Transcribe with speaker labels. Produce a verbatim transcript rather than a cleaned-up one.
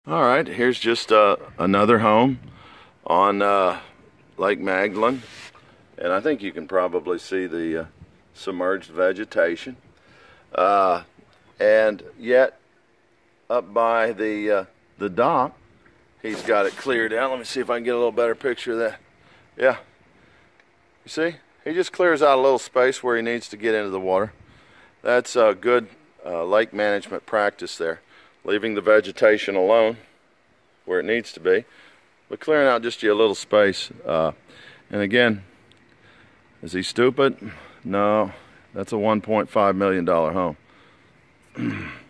Speaker 1: All right, here's just uh, another home on uh, Lake Magdalen, and I think you can probably see the uh, submerged vegetation. Uh, and yet, up by the uh, the dock, he's got it cleared out. Let me see if I can get a little better picture of that. Yeah, you see, he just clears out a little space where he needs to get into the water. That's a good uh, lake management practice there. Leaving the vegetation alone where it needs to be, but clearing out just a little space. Uh, and again, is he stupid? No, that's a one point five million dollar home.